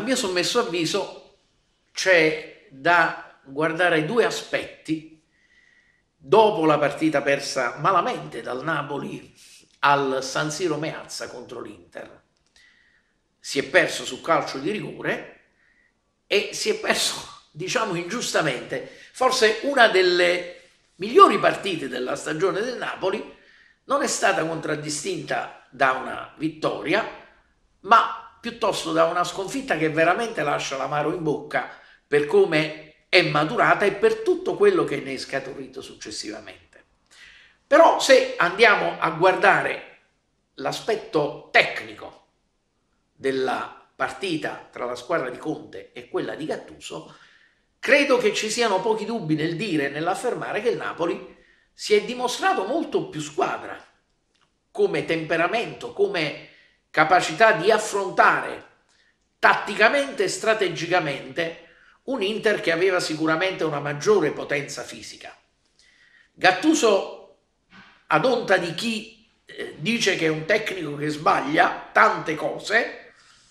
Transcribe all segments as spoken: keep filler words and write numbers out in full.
mio sommesso avviso c'è da guardare due aspetti dopo la partita persa malamente dal Napoli al San Siro Meazza contro l'Inter. Si è perso su calcio di rigore e si è perso, diciamo ingiustamente, forse una delle migliori partite della stagione del Napoli. Non è stata contraddistinta da una vittoria, ma piuttosto da una sconfitta che veramente lascia l'amaro in bocca per come è maturata e per tutto quello che ne è scaturito successivamente. Però se andiamo a guardare l'aspetto tecnico della partita tra la squadra di Conte e quella di Gattuso, credo che ci siano pochi dubbi nel dire e nell'affermare che il Napoli si è dimostrato molto più squadra, come temperamento, come capacità di affrontare tatticamente e strategicamente un Inter che aveva sicuramente una maggiore potenza fisica. Gattuso, ad onta di chi eh, dice che è un tecnico che sbaglia tante cose,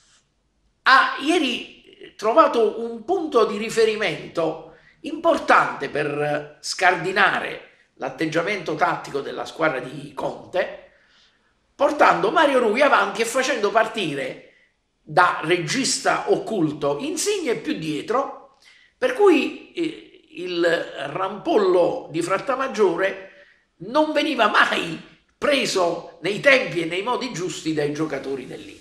ha ieri trovato un punto di riferimento importante per scardinare l'atteggiamento tattico della squadra di Conte, portando Mario Rui avanti e facendo partire da regista occulto Insigne più dietro, per cui eh, il rampollo di Frattamaggiore non veniva mai preso nei tempi e nei modi giusti dai giocatori dell'Inter.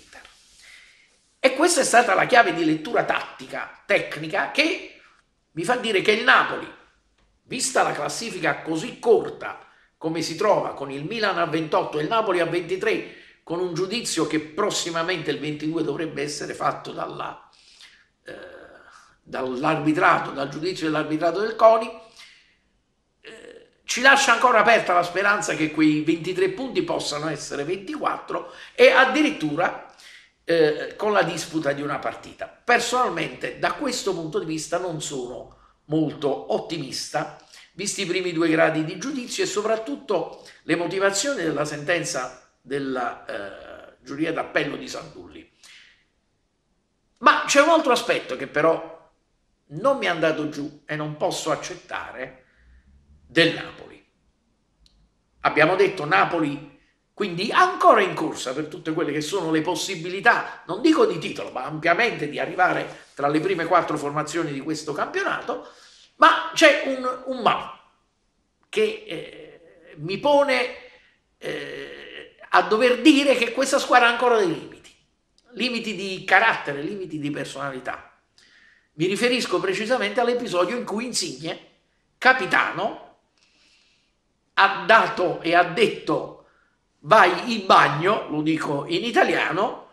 E questa è stata la chiave di lettura tattica, tecnica, che mi fa dire che il Napoli, vista la classifica così corta come si trova, con il Milan a ventotto e il Napoli a ventitré, con un giudizio che prossimamente il ventidue dovrebbe essere fatto dalla, eh, dall'arbitrato, dal giudizio dell'arbitrato del CONI, eh, ci lascia ancora aperta la speranza che quei ventitré punti possano essere ventiquattro e addirittura eh, con la disputa di una partita. Personalmente, da questo punto di vista, non sono molto ottimista, visti i primi due gradi di giudizio e soprattutto le motivazioni della sentenza della eh, giuria d'appello di Sandulli. Ma c'è un altro aspetto che però non mi è andato giù e non posso accettare del Napoli. Abbiamo detto Napoli quindi ancora in corsa per tutte quelle che sono le possibilità, non dico di titolo, ma ampiamente di arrivare tra le prime quattro formazioni di questo campionato. Ma c'è un, un ma che eh, mi pone eh, a dover dire che questa squadra ha ancora dei limiti, limiti di carattere, limiti di personalità. Mi riferisco precisamente all'episodio in cui Insigne, capitano, ha dato e ha detto vai in bagno, lo dico in italiano,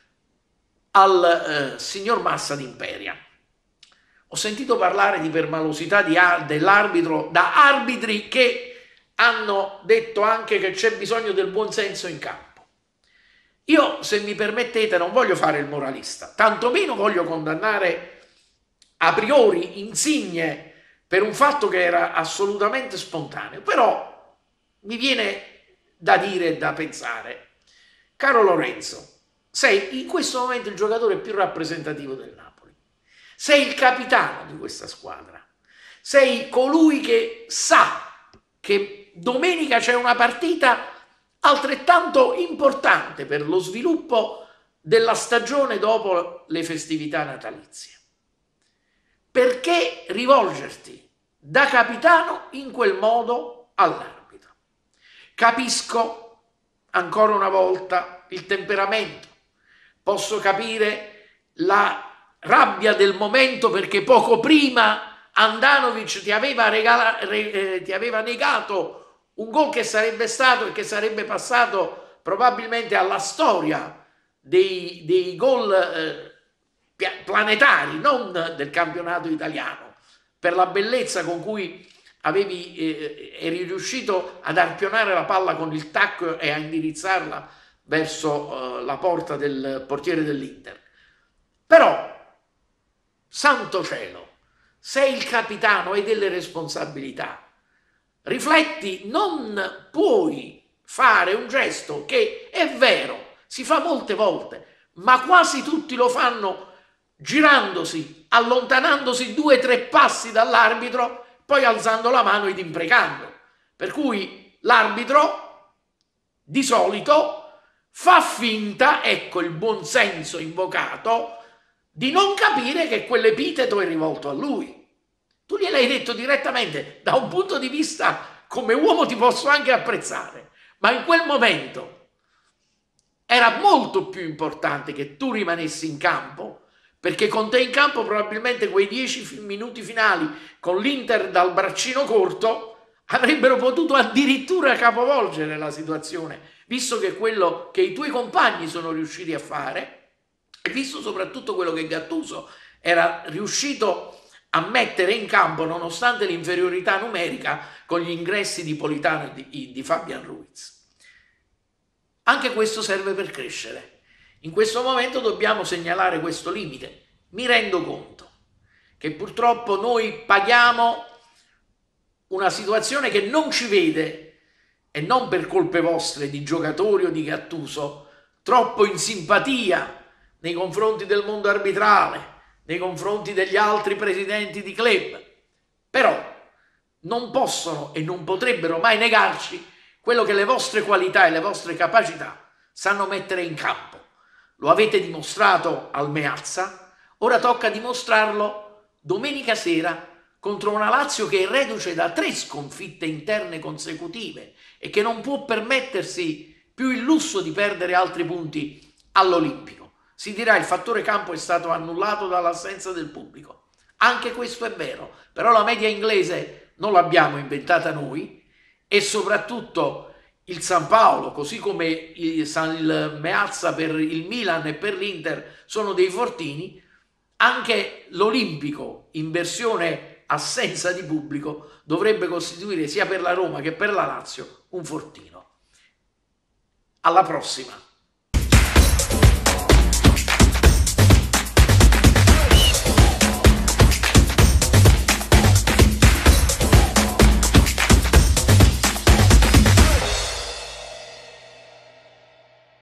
al eh, signor Massa d'Imperia. Ho sentito parlare di permalosità dell'arbitro da arbitri che hanno detto anche che c'è bisogno del buonsenso in campo. Io, se mi permettete, non voglio fare il moralista, tantomeno voglio condannare a priori Insigne per un fatto che era assolutamente spontaneo, però mi viene da dire e da pensare, caro Lorenzo, sei in questo momento il giocatore più rappresentativo del Napoli, sei il capitano di questa squadra, sei colui che sa che domenica c'è una partita altrettanto importante per lo sviluppo della stagione dopo le festività natalizie. Perché rivolgerti da capitano in quel modo all'arbitro? Capisco ancora una volta il temperamento, posso capire la rabbia del momento perché poco prima Andanovic ti aveva, regala, re, eh, ti aveva negato un gol che sarebbe stato e che sarebbe passato probabilmente alla storia dei, dei gol eh, planetari, non del campionato italiano, per la bellezza con cui avevi, eh, eri riuscito ad arpionare la palla con il tacco e a indirizzarla verso eh, la porta del portiere dell'Inter. Però, santo cielo, sei il capitano, hai delle responsabilità. Rifletti, non puoi fare un gesto che è vero, si fa molte volte, ma quasi tutti lo fanno girandosi, allontanandosi due o tre passi dall'arbitro, poi alzando la mano ed imprecando. Per cui l'arbitro di solito fa finta, ecco il buonsenso invocato, di non capire che quell'epiteto è rivolto a lui. Tu gliel'hai detto direttamente, da un punto di vista come uomo ti posso anche apprezzare, ma in quel momento era molto più importante che tu rimanessi in campo, perché con te in campo probabilmente quei dieci minuti finali con l'Inter dal braccino corto avrebbero potuto addirittura capovolgere la situazione, visto che quello che i tuoi compagni sono riusciti a fare, e visto soprattutto quello che Gattuso era riuscito a mettere in campo nonostante l'inferiorità numerica con gli ingressi di Politano e di, di Fabian Ruiz. Anche questo serve per crescere. In questo momento dobbiamo segnalare questo limite. Mi rendo conto che purtroppo noi paghiamo una situazione che non ci vede, e non per colpe vostre di giocatori o di Gattuso, troppo in simpatia nei confronti del mondo arbitrale, nei confronti degli altri presidenti di club, però non possono e non potrebbero mai negarci quello che le vostre qualità e le vostre capacità sanno mettere in campo. Lo avete dimostrato al Meazza, ora tocca dimostrarlo domenica sera contro una Lazio che è reduce da tre sconfitte interne consecutive e che non può permettersi più il lusso di perdere altri punti all'Olimpico. Si dirà il fattore campo è stato annullato dall'assenza del pubblico. Anche questo è vero, però la media inglese non l'abbiamo inventata noi e soprattutto il San Paolo, così come il, il Meazza per il Milan e per l'Inter sono dei fortini, anche l'Olimpico in versione assenza di pubblico dovrebbe costituire sia per la Roma che per la Lazio un fortino. Alla prossima!